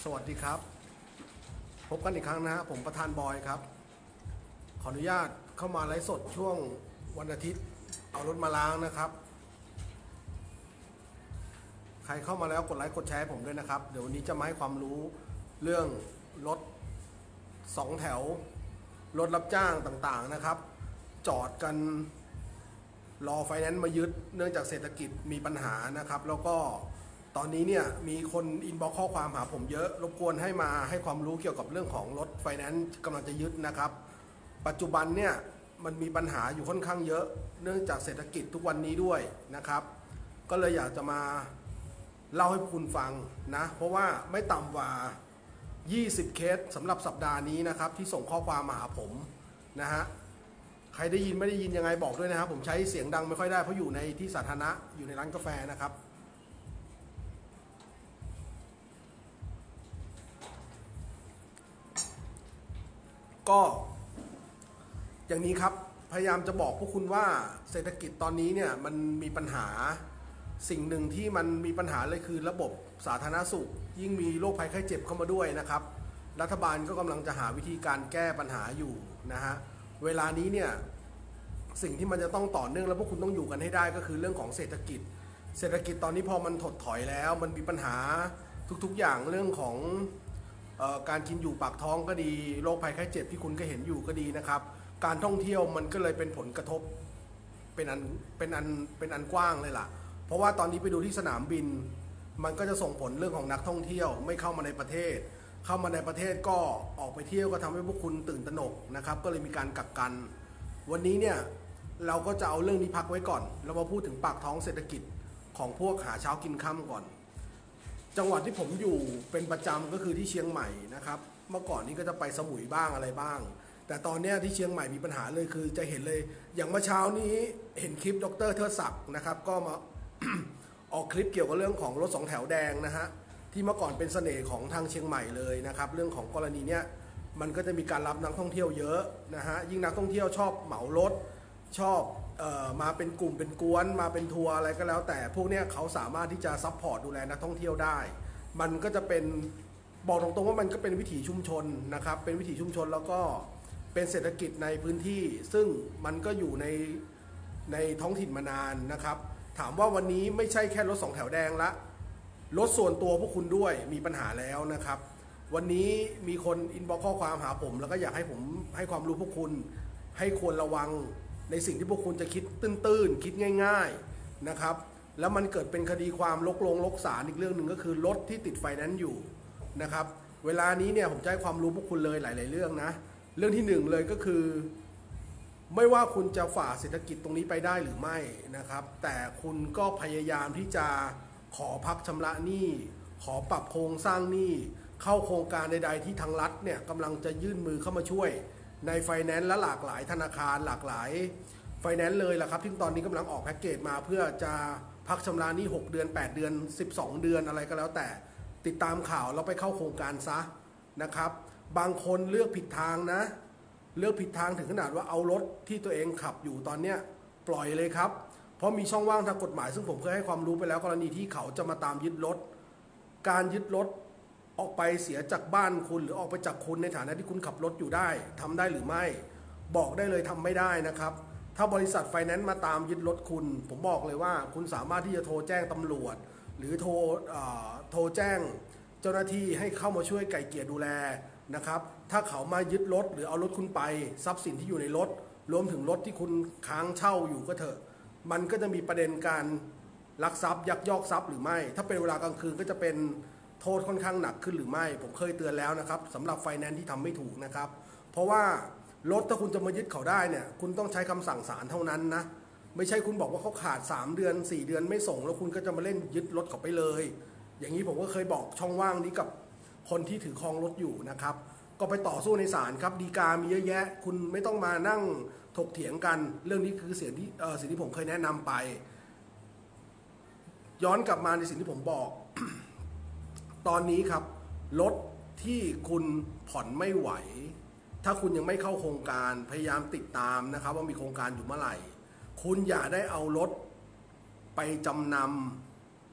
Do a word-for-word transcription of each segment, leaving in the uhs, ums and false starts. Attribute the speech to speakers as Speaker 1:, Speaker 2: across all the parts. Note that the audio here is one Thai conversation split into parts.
Speaker 1: สวัสดีครับพบกันอีกครั้งนะฮะผมประธานบอยครับขออนุญาตเข้ามาไลฟ์สดช่วงวันอาทิตย์เอารถมาล้างนะครับใครเข้ามาแล้วกดไลค์กดแชร์ผมด้วยนะครับเดี๋ยววันนี้จะมาให้ความรู้เรื่องรถสองแถวรถรับจ้างต่างๆนะครับจอดกันรอไฟแนนซ์มายึดเนื่องจากเศรษฐกิจมีปัญหานะครับแล้วก็ตอนนี้เนี่ยมีคนอินบ็อกซ์ข้อความหาผมเยอะรบกวนให้มาให้ความรู้เกี่ยวกับเรื่องของรถไฟแนนซ์กำลังจะยึดนะครับปัจจุบันเนี่ยมันมีปัญหาอยู่ค่อนข้างเยอะเนื่องจากเศรษฐกิจทุกวันนี้ด้วยนะครับก็เลยอยากจะมาเล่าให้คุณฟังนะเพราะว่าไม่ต่ำกว่ายี่สิบเคสสำหรับสัปดาห์นี้นะครับที่ส่งข้อความมาหาผมนะฮะใครได้ยินไม่ได้ยินยังไงบอกด้วยนะครับผมใช้เสียงดังไม่ค่อยได้เพราะอยู่ในที่สาธารณะอยู่ในร้านกาแฟนะครับก็อย่างนี้ครับพยายามจะบอกพวกคุณว่าเศรษฐกิจตอนนี้เนี่ยมันมีปัญหาสิ่งหนึ่งที่มันมีปัญหาเลยคือระบบสาธารณสุขยิ่งมีโรคภัยไข้เจ็บเข้ามาด้วยนะครับรัฐบาลก็กำลังจะหาวิธีการแก้ปัญหาอยู่นะฮะเวลานี้เนี่ยสิ่งที่มันจะต้องต่อเนื่องแล้วพวกคุณต้องอยู่กันให้ได้ก็คือเรื่องของเศรษฐกิจเศรษฐกิจตอนนี้พอมันถดถอยแล้วมันมีปัญหาทุกๆอย่างเรื่องของการกินอยู่ปากท้องก็ดีโรคภัยไข้เจ็บที่คุณก็เห็นอยู่ก็ดีนะครับการท่องเที่ยวมันก็เลยเป็นผลกระทบเป็นอันเป็นอันเป็นอันกว้างเลยล่ะเพราะว่าตอนนี้ไปดูที่สนามบินมันก็จะส่งผลเรื่องของนักท่องเที่ยวไม่เข้ามาในประเทศเข้ามาในประเทศก็ออกไปเที่ยวก็ทำให้พวกคุณตื่นตระหนกนะครับก็เลยมีการกักกันวันนี้เนี่ยเราก็จะเอาเรื่องนี้พักไว้ก่อนเรามาพูดถึงปากท้องเศรษฐกิจของพวกหาเช้ากินค่ำก่อนจังหวัดที่ผมอยู่เป็นประจำก็คือที่เชียงใหม่นะครับเมื่อก่อนนี้ก็จะไปสมุยบ้างอะไรบ้างแต่ตอนนี้ที่เชียงใหม่มีปัญหาเลยคือจะเห็นเลยอย่างเมื่อเช้านี้เห็นคลิปดร.เทิดศักดิ์นะครับก็มา ออกคลิปเกี่ยวกับเรื่องของรถสองแถวแดงนะฮะที่เมื่อก่อนเป็นเสน่ห์ของทางเชียงใหม่เลยนะครับเรื่องของกรณีเนี้ยมันก็จะมีการรับนักท่องเที่ยวเยอะนะฮะยิ่งนักท่องเที่ยวชอบเหมารถชอบเอ่อมาเป็นกลุ่มเป็นกวนมาเป็นทัวร์อะไรก็แล้วแต่พวกเนี้ยเขาสามารถที่จะซัพพอร์ตดูแลนักท่องเที่ยวได้มันก็จะเป็นบอกตรงๆว่ามันก็เป็นวิถีชุมชนนะครับเป็นวิถีชุมชนแล้วก็เป็นเศรษฐกิจในพื้นที่ซึ่งมันก็อยู่ในในท้องถิ่นมานานนะครับถามว่าวันนี้ไม่ใช่แค่รถสองแถวแดงละรถส่วนตัวพวกคุณด้วยมีปัญหาแล้วนะครับวันนี้มีคนอินบ็อกซ์ข้อความหาผมแล้วก็อยากให้ผมให้ความรู้พวกคุณให้ควรระวังในสิ่งที่พวกคุณจะคิดตื้นๆคิดง่ายๆนะครับแล้วมันเกิดเป็นคดีความลกลงลกศาลอีกเรื่องหนึ่งก็คือรถที่ติดไฟแนนซ์อยู่นะครับเวลานี้เนี่ยผมจะให้ความรู้พวกคุณเลยหลายๆเรื่องนะเรื่องที่หนึ่งเลยก็คือไม่ว่าคุณจะฝ่าเศรษฐกิจตรงนี้ไปได้หรือไม่นะครับแต่คุณก็พยายามที่จะขอพักชำระหนี้ขอปรับโครงสร้างหนี้เข้าโครงการใดๆที่ทางรัฐเนี่ยกำลังจะยื่นมือเข้ามาช่วยในไฟแนนซ์และหลากหลายธนาคารหลากหลายไฟแนนซ์เลยล่ะครับที่ตอนนี้กำลังออกแพ็กเกจมาเพื่อจะพักชำระหนี้หกเดือนแปดเดือนสิบสองเดือนอะไรก็แล้วแต่ติดตามข่าวแล้วไปเข้าโครงการซะนะครับบางคนเลือกผิดทางนะเลือกผิดทางถึงขนาดว่าเอารถที่ตัวเองขับอยู่ตอนเนี้ยปล่อยเลยครับเพราะมีช่องว่างทางกฎหมายซึ่งผมเคยให้ความรู้ไปแล้วกรณีที่เขาจะมาตามยึดรถการยึดรถออกไปเสียจากบ้านคุณหรือออกไปจากคุณในฐานะที่คุณขับรถอยู่ได้ทำได้หรือไม่บอกได้เลยทำไม่ได้นะครับถ้าบริษัทไฟแนนซ์มาตามยึดรถคุณผมบอกเลยว่าคุณสามารถที่จะโทรแจ้งตำรวจหรือโทรโทรแจ้งเจ้าหน้าที่ให้เข้ามาช่วยไกล่เกลี่ยดูแลนะครับถ้าเขามายึดรถหรือเอารถคุณไปทรัพย์สินที่อยู่ในรถรวมถึงรถที่คุณค้างเช่าอยู่ก็เถอะมันก็จะมีประเด็นการลักทรัพย์ยักยอกทรัพย์หรือไม่ถ้าเป็นเวลากลางคืนก็จะเป็นโทษค่อนข้างหนักขึ้นหรือไม่ผมเคยเตือนแล้วนะครับสำหรับไฟแนนซ์ที่ทำไม่ถูกนะครับเพราะว่ารถถ้าคุณจะมายึดเขาได้เนี่ยคุณต้องใช้คำสั่งศาลเท่านั้นนะไม่ใช่คุณบอกว่าเขาขาดสามเดือนสี่เดือนไม่ส่งแล้วคุณก็จะมาเล่นยึดรถเขาไปเลยอย่างนี้ผมก็เคยบอกช่องว่างนี้กับคนที่ถือครองรถอยู่นะครับก็ไปต่อสู้ในศาลครับฎีกามีเยอะแยะคุณไม่ต้องมานั่งถกเถียงกันเรื่องนี้คือเสียงที่เออสิ่งที่ผมเคยแนะนำไปย้อนกลับมาในสิ่งที่ผมบอก ตอนนี้ครับรถที่คุณผ่อนไม่ไหวถ้าคุณยังไม่เข้าโครงการพยายามติดตามนะครับว่ามีโครงการอยู่เมื่อไหร่คุณอย่าได้เอารถไปจำนำ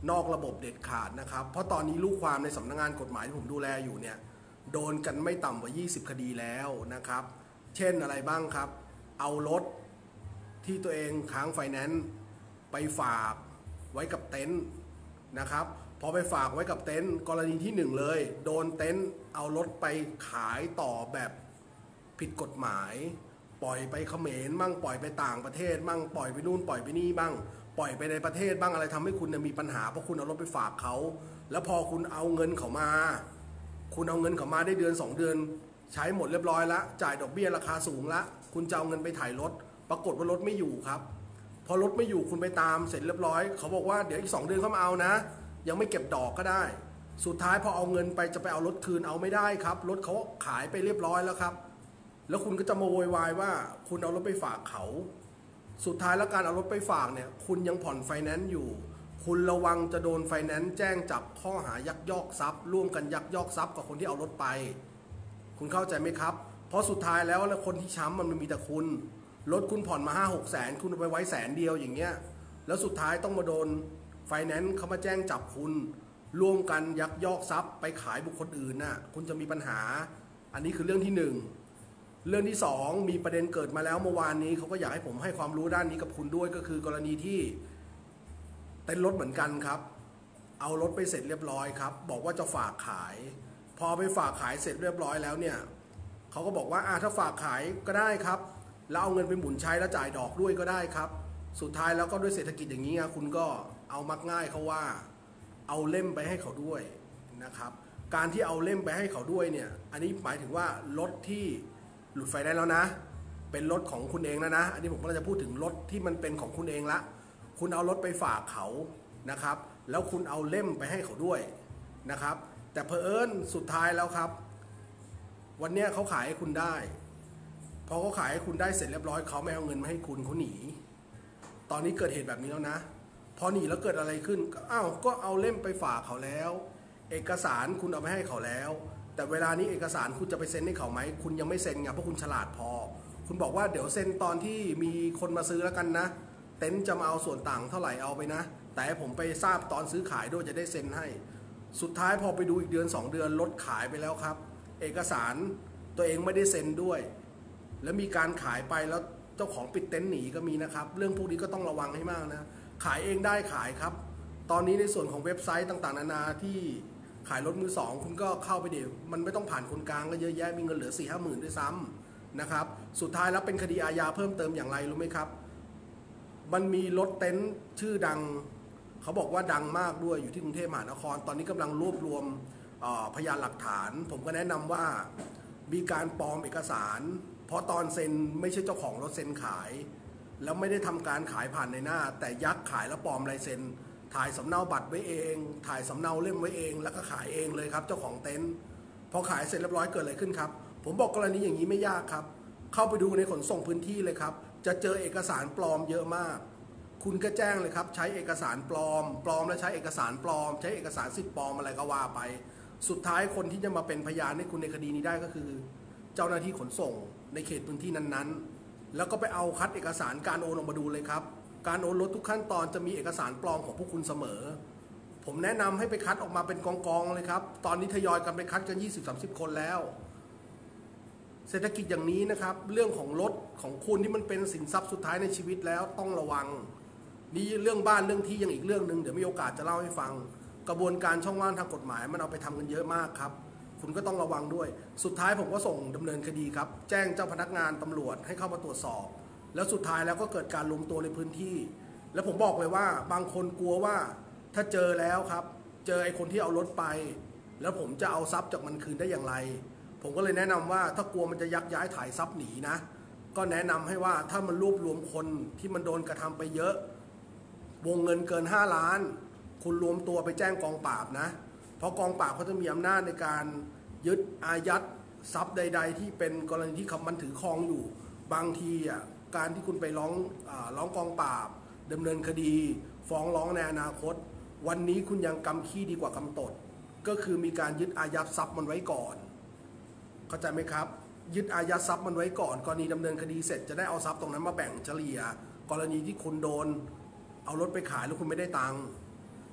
Speaker 1: นอกระบบเด็ดขาดนะครับเพราะตอนนี้ลูกความในสำนักงานกฎหมายที่ผมดูแลอยู่เนี่ยโดนกันไม่ต่ำกว่ายี่สิบคดีแล้วนะครับเช่นอะไรบ้างครับเอารถที่ตัวเองค้างไฟแนนซ์ไปฝากไว้กับเต็นท์นะครับพอไปฝากไว้กับเต็นท์กรณีที่หนึ่งเลยโดนเต็นท์เอารถไปขายต่อแบบผิดกฎหมายปล่อยไปเขมรบ้างปล่อยไปต่างประเทศบ้างปล่อยไปนู่นปล่อยไปนี่บ้างปล่อยไปในประเทศบ้างอะไรทำให้คุณมีปัญหาเพราะคุณเอารถไปฝากเขาแล้วพอคุณเอาเงินเขามาคุณเอาเงินเขามาได้เดือนสองเดือนใช้หมดเรียบร้อยแล้วจ่ายดอกเบี้ยราคาสูงละคุณจะเอาเงินไปถ่ายรถปรากฏว่ารถไม่อยู่ครับพอรถไม่อยู่คุณไปตามเสร็จเรียบร้อยเขาบอกว่าเดี๋ยวอีกสองเดือนเขามาเอานะยังไม่เก็บดอกก็ได้สุดท้ายพอเอาเงินไปจะไปเอารถคืนเอาไม่ได้ครับรถเขาขายไปเรียบร้อยแล้วครับแล้วคุณก็จะมาโวยวายว่าคุณเอารถไปฝากเขาสุดท้ายแล้วการเอารถไปฝากเนี่ยคุณยังผ่อนไฟแนนซ์อยู่คุณระวังจะโดนไฟแนนซ์แจ้งจับข้อหายักยอกทรัพย์ร่วมกันยักยอกทรัพย์กับคนที่เอารถไปคุณเข้าใจไหมครับเพราะสุดท้ายแล้วแล้วคนที่ช้ำมันมีแต่คุณรถคุณผ่อนมาห้าหกแสนคุณเอาไปไว้แสนเดียวอย่างเงี้ยแล้วสุดท้ายต้องมาโดนไฟแนนซ์เขามาแจ้งจับคุณร่วมกันยักยอกทรัพย์ไปขายบุคคลอื่นน่ะคุณจะมีปัญหาอันนี้คือเรื่องที่หนึ่งเรื่องที่สองมีประเด็นเกิดมาแล้วเมื่อวานนี้เขาก็อยากให้ผมให้ความรู้ด้านนี้กับคุณด้วยก็คือกรณีที่เต็นท์รถเหมือนกันครับเอารถไปเสร็จเรียบร้อยครับบอกว่าจะฝากขายพอไปฝากขายเสร็จเรียบร้อยแล้วเนี่ยเขาก็บอกว่าอ่าถ้าฝากขายก็ได้ครับแล้วเอาเงินไปหมุนใช้แล้วจ่ายดอกด้วยก็ได้ครับสุดท้ายแล้วก็ด้วยเศรษฐกิจอย่างนี้คุณก็เอามักง่ายเขาว่าเอาเล่มไปให้เขาด้วยนะครับการที่เอาเล่มไปให้เขาด้วยเนี่ยอันนี้หมายถึงว่ารถที่หลุดไฟได้แล้วนะเป็นรถของคุณเองแล้วนะอันนี้ผมก็จะพูดถึงรถที่มันเป็นของคุณเองละคุณเอารถไปฝากเขานะครับแล้วคุณเอาเล่มไปให้เขาด้วยนะครับแต่เผอิญสุดท้ายแล้วครับวันนี้เขาขายให้คุณได้พอเขาขายให้คุณได้เสร็จเรียบร้อยเขาไม่เอาเงินมาให้คุณเขาหนีตอนนี้เกิดเหตุแบบนี้แล้วนะพอหนีแล้วเกิดอะไรขึ้นอ้าวก็เอาเล่มไปฝากเขาแล้วเอกสารคุณเอาไปให้เขาแล้วแต่เวลานี้เอกสารคุณจะไปเซ็นให้เขาไหมคุณยังไม่เซ็นไงเพราะคุณฉลาดพอคุณบอกว่าเดี๋ยวเซ็นตอนที่มีคนมาซื้อแล้วกันนะเต็นท์จะมาเอาส่วนต่างเท่าไหร่เอาไปนะแต่ผมไปทราบตอนซื้อขายด้วยจะได้เซ็นให้สุดท้ายพอไปดูอีกเดือนสองเดือนรถขายไปแล้วครับเอกสารตัวเองไม่ได้เซ็นด้วยแล้วมีการขายไปแล้วเจ้าของปิดเต็นท์หนีก็มีนะครับเรื่องพวกนี้ก็ต้องระวังให้มากนะขายเองได้ขายครับตอนนี้ในส่วนของเว็บไซต์ต่างๆนานาที่ขายรถมือสองคุณก็เข้าไปเดี๋ยวมันไม่ต้องผ่านคนกลางก็เยอะแยะมีเงินเหลือสี่ห้าหมื่นด้วยซ้ำนะครับสุดท้ายแล้วเป็นคดีอาญาเพิ่มเติมอย่างไรรู้ไหมครับมันมีรถเต็นท์ชื่อดังเขาบอกว่าดังมากด้วยอยู่ที่กรุงเทพมหานครตอนนี้กำลังรวบรวมพยานหลักฐานผมก็แนะนำว่ามีการปลอมเอกสารเพราะตอนเซ็นไม่ใช่เจ้าของรถเซ็นขายแล้วไม่ได้ทำการขายผ่านในหน้าแต่ยักขายแล้วปลอมลายเซ็นถ่ายสำเนาบัตรไว้เองถ่ายสำเนาเล่มไว้เองแล้วก็ขายเองเลยครับเจ้าของเต็นท์พอขายเสร็จเรียบร้อยเกิดอะไรขึ้นครับผมบอกกรณีอย่างนี้ไม่ยากครับเข้าไปดูในขนส่งพื้นที่เลยครับจะเจอเอกสารปลอมเยอะมากคุณก็แจ้งเลยครับใช้เอกสารปลอมปลอมแล้วใช้เอกสารปลอมใช้เอกสารสิทธิ์ปลอมอะไรก็ว่าไปสุดท้ายคนที่จะมาเป็นพยานให้คุณในคดีนี้ได้ก็คือเจ้าหน้าที่ขนส่งในเขตพื้นที่นั้นๆแล้วก็ไปเอาคัดเอกสารการโอนออกมาดูเลยครับการโอนรถทุกขั้นตอนจะมีเอกสารปลอมของพวกคุณเสมอผมแนะนำให้ไปคัดออกมาเป็นกองๆเลยครับตอนนี้ทยอยกันไปคัดกัน ยี่สิบถึงสามสิบ คนแล้วเศรษฐกิจอย่างนี้นะครับเรื่องของรถของคุณที่มันเป็นสินทรัพย์สุดท้ายในชีวิตแล้วต้องระวังนี่เรื่องบ้านเรื่องที่ยังอีกเรื่องหนึ่งเดี๋ยวมีโอกาสจะเล่าให้ฟังกระบวนการช่องว่างทางกฎหมายมันเอาไปทำกันเยอะมากครับคุณก็ต้องระวังด้วยสุดท้ายผมก็ส่งดำเนินคดีครับแจ้งเจ้าพนักงานตำรวจให้เข้ามาตรวจสอบแล้วสุดท้ายแล้วก็เกิดการรวมตัวในพื้นที่แล้วผมบอกเลยว่าบางคนกลัวว่าถ้าเจอแล้วครับเจอไอ้คนที่เอารถไปแล้วผมจะเอาทรัพย์จากมันคืนได้อย่างไรผมก็เลยแนะนำว่าถ้ากลัวมันจะยักย้ายถ่ายทรัพย์หนีนะก็แนะนำให้ว่าถ้ามันรวบรวมคนที่มันโดนกระทำไปเยอะวงเงินเกินห้าล้านคุณรวมตัวไปแจ้งกองปราบนะเพราะกองปราบเขาจะมีอำนาจในการยึดอายัดทรัพย์ใดๆที่เป็นกรณีที่มันถือครองอยู่บางทีอ่ะการที่คุณไปร้องอ่าร้องกองปราบดำเนินคดีฟ้องร้องในอนาคตวันนี้คุณยังกำขี้ดีกว่ากำตดก็คือมีการยึดอายัดทรัพย์มันไว้ก่อนเข้าใจไหมครับยึดอายัดทรัพย์มันไว้ก่อนกรณีดำเนินคดีเสร็จจะได้เอาทรัพย์ตรงนั้นมาแบ่งเฉลี่ยกรณีที่คุณโดนเอารถไปขายแล้วคุณไม่ได้ตังค์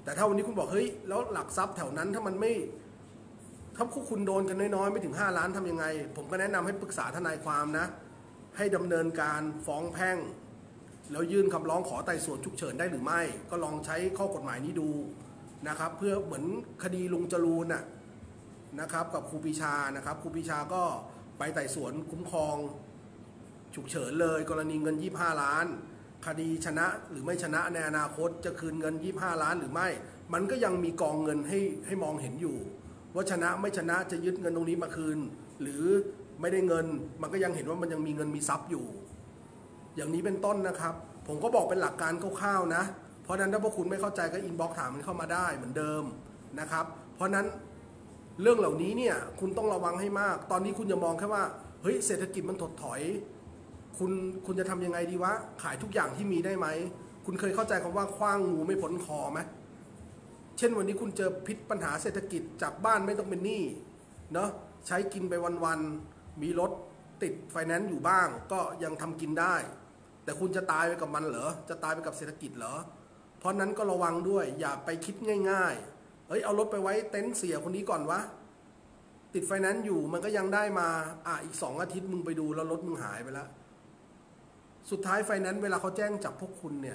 Speaker 1: แต่ถ้าวันนี้คุณบอกเฮ้ยแล้วหลักทรัพย์แถวนั้นถ้ามันไม่ถ้าคุณโดนกันน้อยๆไม่ถึงห้าล้านทำยังไงผมก็แนะนำให้ปรึกษาทนายความนะให้ดำเนินการฟ้องแพ่งแล้วยื่นคำร้องขอไต่สวนฉุกเฉินได้หรือไม่ก็ลองใช้ข้อกฎหมายนี้ดูนะครับเพื่อเหมือนคดีลุงจรูนน่ะนะครับกับครูปีชานะครับครูปีชาก็ไปไต่สวนคุ้มครองฉุกเฉินเลยกรณีเงินยี่สิบห้าล้านคดีชนะหรือไม่ชนะในอนาคตจะคืนเงินยี่สิบห้าล้านหรือไม่มันก็ยังมีกองเงินให้ให้มองเห็นอยู่ว่าชนะไม่ชนะจะยึดเงินตรงนี้มาคืนหรือไม่ได้เงินมันก็ยังเห็นว่ามันยังมีเงินมีทรัพย์อยู่อย่างนี้เป็นต้นนะครับผมก็บอกเป็นหลักการคร่าวๆนะเพราะนั้นถ้าพวกคุณไม่เข้าใจก็อินบ็อกซ์ถามมันเข้ามาได้เหมือนเดิมนะครับเพราะนั้นเรื่องเหล่านี้เนี่ยคุณต้องระวังให้มากตอนนี้คุณอย่ามองแค่ว่าเฮ้ยเศรษฐกิจมันถดถอยคุณคุณจะทำยังไงดีวะขายทุกอย่างที่มีได้ไหมคุณเคยเข้าใจคำว่าคว้างงูไม่พ้นคอไหมเช่นวันนี้คุณเจอพิษปัญหาเศรษฐกิจจากบ้านไม่ต้องเป็นหนี้เนาะใช้กินไปวันๆมีรถติดไฟแนนซ์อยู่บ้างก็ยังทำกินได้แต่คุณจะตายไปกับมันเหรอจะตายไปกับเศรษฐกิจเหรอเพราะนั้นก็ระวังด้วยอย่าไปคิดง่ายๆเฮ้ยเอารถไปไว้เต็นท์เสียคนนี้ก่อนวะติดไฟแนนซ์อยู่มันก็ยังได้มาอ่ะอีกสองอาทิตย์มึงไปดูแล้วรถมึงหายไปแล้วสุดท้ายไฟแนนซ์เวลาเขาแจ้งจับพวกคุณเนี่ย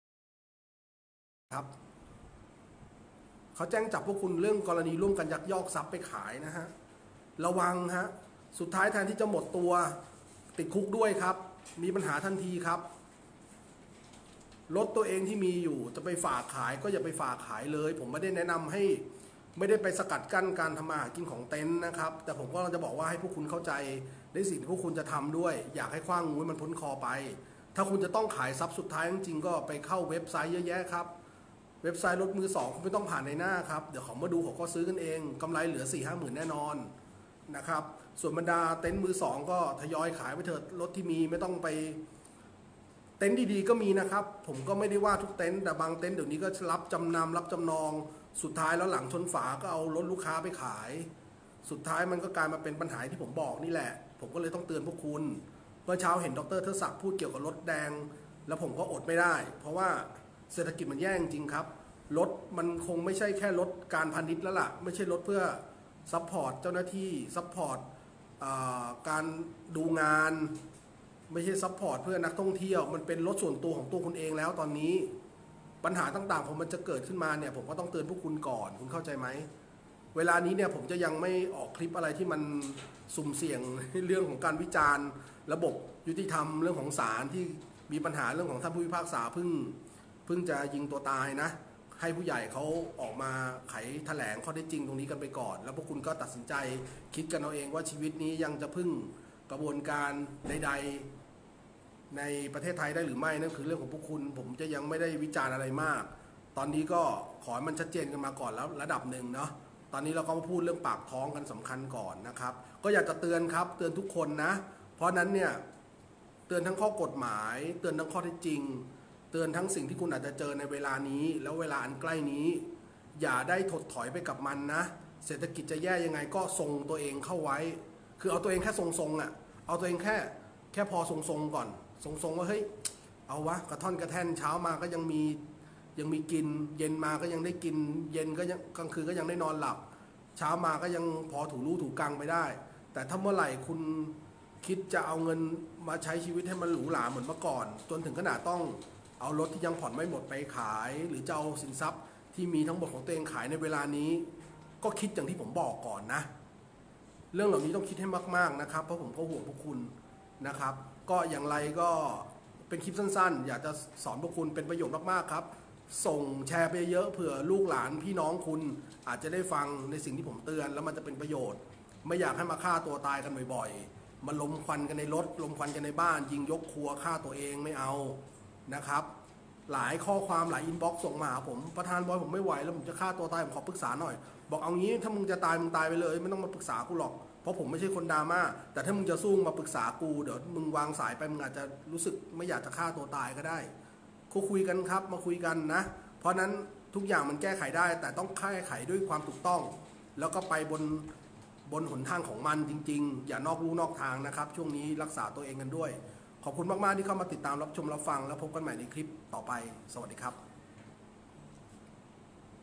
Speaker 1: ครับเขาแจ้งจับพวกคุณเรื่องกรณีร่วมกันยักยอกทรัพย์ไปขายนะฮะระวังฮะสุดท้ายแทนที่จะหมดตัวติดคุกด้วยครับมีปัญหาทันทีครับรถตัวเองที่มีอยู่จะไปฝากขายก็อย่าไปฝากขายเลยผมไม่ได้แนะนำให้ไม่ได้ไปสกัดกั้นการทำมาหากินของเต็นท์นะครับแต่ผมก็จะบอกว่าให้พวกคุณเข้าใจในสิ่งที่พวกคุณจะทำด้วยอยากให้คว้างงูมันพ้นคอไปถ้าคุณจะต้องขายทรัพย์สุดท้ายจริงๆก็ไปเข้าเว็บไซต์เยอะแยะครับเว็บไซต์รถมือสองคุณไม่ต้องผ่านในหน้าครับเดี๋ยวเขามาดูเขาก็ซื้อกันเองกำไรเหลือสี่ห้าหมื่นแน่นอนนะครับส่วนบรรดาเต็นท์มือสองก็ทยอยขายไปเถิดรถที่มีไม่ต้องไปเต็นท์ดีๆก็มีนะครับผมก็ไม่ได้ว่าทุกเต็นท์แต่บางเต็นท์เดี๋ยวนี้ก็รับจำนำรับจำนองสุดท้ายแล้วหลังชนฝาก็เอารถลูกค้าไปขายสุดท้ายมันก็กลายมาเป็นปัญหาที่ผมบอกนี่แหละผมก็เลยต้องเตือนพวกคุณเมื่อเช้าเห็นดร.เทิดศักดิ์พูดเกี่ยวกับรถแดงแล้วผมก็อดไม่ได้เพราะว่าเศรษฐกิจมันแย่จริงครับรถมันคงไม่ใช่แค่รถการพาณิชย์แล้วล่ะไม่ใช่รถเพื่อซัพพอร์ตเจ้าหน้าที่ซัพพอร์ตการดูงานไม่ใช่ซัพพอร์ตเพื่อนักท่องเที่ยวมันเป็นรถส่วนตัวของตัวคุณเองแล้วตอนนี้ปัญหาต่างๆผมมันจะเกิดขึ้นมาเนี่ยผมก็ต้องเตือนพวกคุณก่อนคุณเข้าใจไหมเวลานี้เนี่ยผมจะยังไม่ออกคลิปอะไรที่มันสุ่มเสี่ยงเรื่องของการวิจารณ์ระบบยุติธรรมเรื่องของศาลที่มีปัญหาเรื่องของท่านผู้พิพากษาเพิ่งเพิ่งจะยิงตัวตายนะให้ผู้ใหญ่เขาออกมาไขแถลงข้อเท็จจริงตรงนี้กันไปก่อนแล้วพวกคุณก็ตัดสินใจคิดกันเอาเองว่าชีวิตนี้ยังจะพึ่งกระบวนการใดๆในประเทศไทยได้หรือไม่นั่นคือเรื่องของพวกคุณผมจะยังไม่ได้วิจารณ์อะไรมากตอนนี้ก็ขอให้มันชัดเจนกันมาก่อนแล้วระดับหนึ่งเนาะตอนนี้เราก็มาพูดเรื่องปากท้องกันสำคัญก่อนนะครับก็อยากจะเตือนครับเตือนทุกคนนะเพราะนั้นเนี่ยเตือนทั้งข้อกฎหมายเตือนทั้งข้อเท็จจริงเตือนทั้งสิ่งที่คุณอาจจะเจอในเวลานี้แล้วเวลาอันใกล้นี้อย่าได้ถดถอยไปกับมันนะเศรษฐกิจจะแย่ยังไงก็ทรงตัวเองเข้าไว้คือเอาตัวเองแค่ทรงๆอ่ะเอาตัวเองแค่แค่พอทรงๆก่อนทรงๆว่าเฮ้ยเอาวะกระท่อนกระแท่นเช้ามาก็ยังมียังมีกินเย็นมาก็ยังได้กินเย็นก็ยังกลางคืนก็ยังได้นอนหลับเช้ามาก็ยังพอถูรูถูกังไปได้แต่ถ้าเมื่อไหร่คุณคิดจะเอาเงินมาใช้ชีวิตให้มันหรูหราเหมือนเมื่อก่อนจนถึงขนาดต้องเอารถที่ยังผ่อนไม่หมดไปขายหรือจะเอาสินทรัพย์ที่มีทั้งหมดของตัวเองขายในเวลานี้ก็คิดอย่างที่ผมบอกก่อนนะเรื่องเหล่านี้ต้องคิดให้มากๆนะครับเพราะผมก็ห่วงพวกคุณนะครับก็อย่างไรก็เป็นคลิปสั้นๆอยากจะสอนพวกคุณเป็นประโยชน์มากๆครับส่งแชร์ไปเยอะเผื่อลูกหลานพี่น้องคุณอาจจะได้ฟังในสิ่งที่ผมเตือนแล้วมันจะเป็นประโยชน์ไม่อยากให้มาฆ่าตัวตายกันบ่อยๆมาลมควันกันในรถลมควันกันในบ้านยิงยกครัวฆ่าตัวเองไม่เอานะครับหลายข้อความหลายอินบ็อกซ์ส่งมาหาผมประธานบอยผมไม่ไหวแล้วผมจะฆ่าตัวตายผมขอปรึกษาหน่อยบอกเอางี้ถ้ามึงจะตายมึงตายไปเลยไม่ต้องมาปรึกษากูหรอกเพราะผมไม่ใช่คนดราม่าแต่ถ้ามึงจะสู้มาปรึกษากูเดี๋ยวมึงวางสายไปมึงอาจจะรู้สึกไม่อยากจะฆ่าตัวตายก็ได้คุยคุยกันครับมาคุยกันนะเพราะนั้นทุกอย่างมันแก้ไขได้แต่ต้องแก้ไขด้วยความถูกต้องแล้วก็ไปบนบนหนทางของมันจริงๆอย่านอกลู่นอกทางนะครับช่วงนี้รักษาตัวเองกันด้วยขอบคุณมากๆที่เข้ามาติดตามรับชมรับฟังแล้วพบกันใหม่ในคลิปต่อไปสวัสดีครับ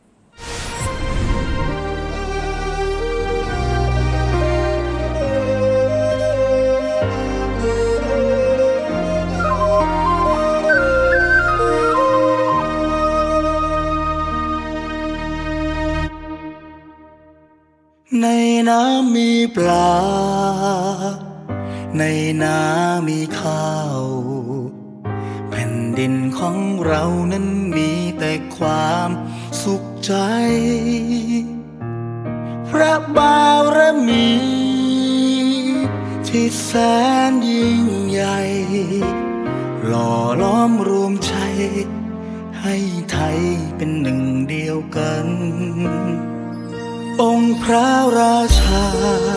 Speaker 2: ปลาในนามีข้าวแผ่นดินของเรานั้นมีแต่ความสุขใจพระบารมีที่แสนยิ่งใหญ่หล่อล้อมรวมใจให้ไทยเป็นหนึ่งเดียวกันองค์พระราชา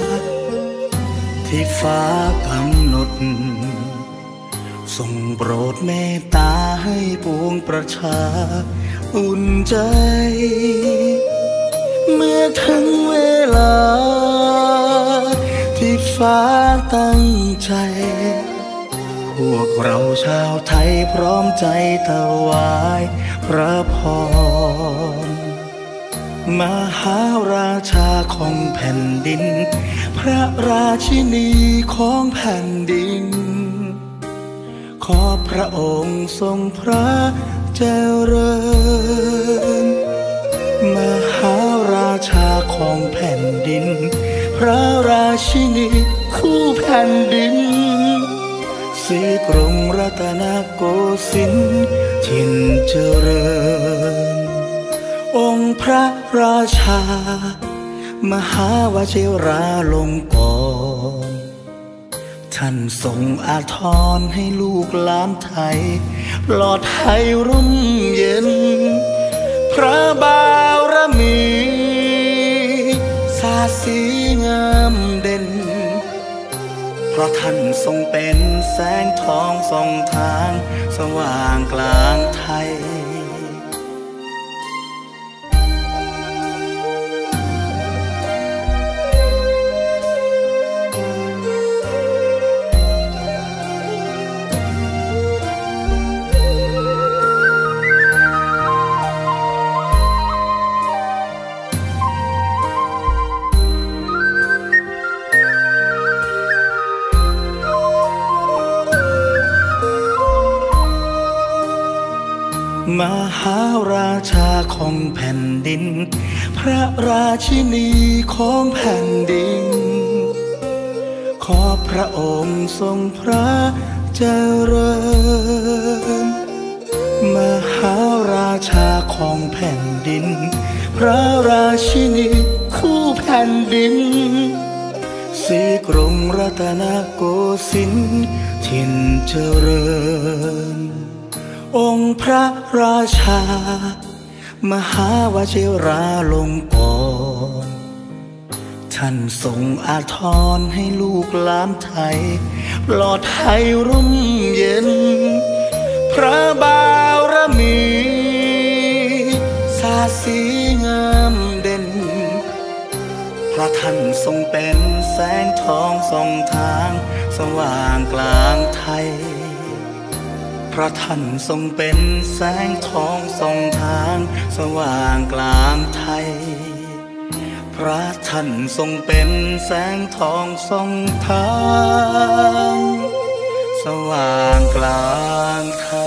Speaker 2: ที่ฟ้ากำหนดทรงโปรดเมตตาให้ปวงประชาอุ่นใจเมื่อถึงเวลาที่ฟ้าตั้งใจพวกเราชาวไทยพร้อมใจถวายพระพรมหาราชาของแผ่นดินพระราชินีของแผ่นดินขอพระองค์ทรงพระเจริญมหาราชาของแผ่นดินพระราชินีคู่แผ่นดินศรีกรุงรัตนโกสินทร์ถิ่นเจริญองค์พระราชามหาวชิราลงกรณ์ท่านทรงอาทรให้ลูกหลานไทยปลอดภัยร่มเย็นพระบารมีสาดสีงามเด่นเพราะท่านทรงเป็นแสงทองส่องทางสว่างกลางไทยมหาราชาของแผ่นดินพระราชินีของแผ่นดินขอพระองค์ทรงพระเจริญมหาราชาของแผ่นดินพระราชินีคู่แผ่นดินศรีกรุงรัตนโกสินทร์ถิ่นเจริญองค์พระราชามหาวชิราลงกรณ์ท่านทรงอาทรให้ลูกหลานไทยปลอดภัยร่มเย็นพระบารมีสาดสีงามเด่นเพราะท่านทรงเป็นแสงทองส่องทางสว่างกลางไทยพระท่านทรงเป็นแสงทองส่องทางสว่างกลางไทยพระท่านทรงเป็นแสงทองส่องทางสว่างกลางไทย